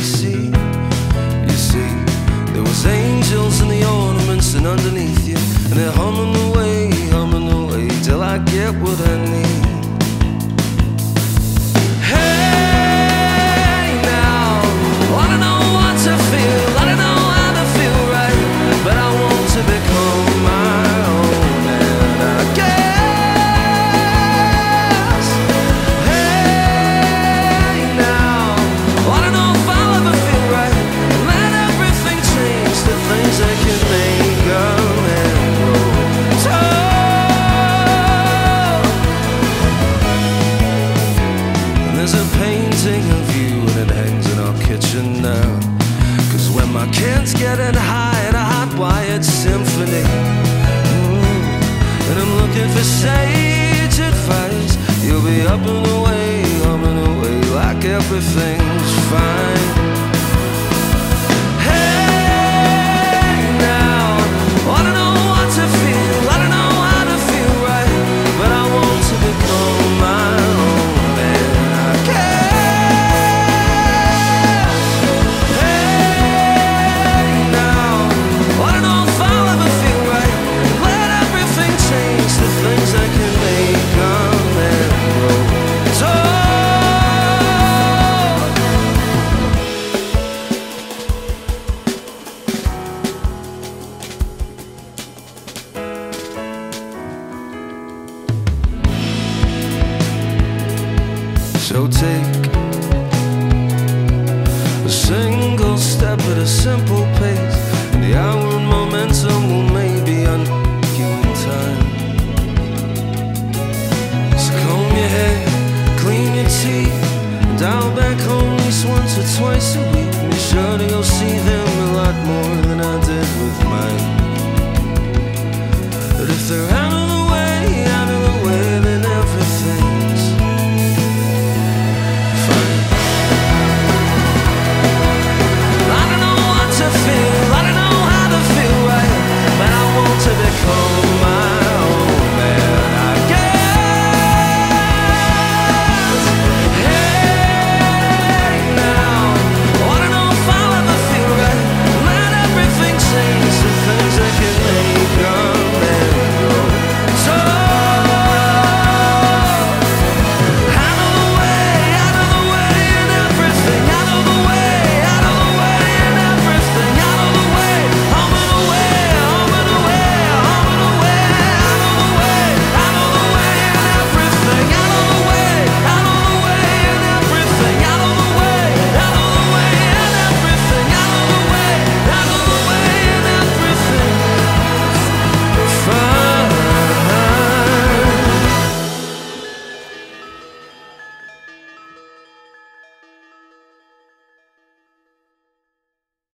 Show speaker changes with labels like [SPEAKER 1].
[SPEAKER 1] see. You see, there was angels in the ornaments and underneath you, and they're humming away till I get what I need. Hey now, I don't know what to feel, I don't know how to feel right, but I want to become my own, and I guess. Hey now, I don't know if I'll ever feel right, and let everything change to things that can make a man grow tall. There's a painting of you and it hangs in our kitchen now, 'cause when my kids getting high at a hot-wired symphony, and I'm looking for sage advice, you'll be up and away, humming away like everything's fine. Hey now, I don't know what to feel, I don't know how to feel right, but I want to become my own. So take a single step at a simple pace, and the hour momentum will maybe unpick you in time. So comb your hair, clean your teeth, and dial back home at least once or twice a week. Be sure that you'll see them a lot more than I did with mine. But if they're out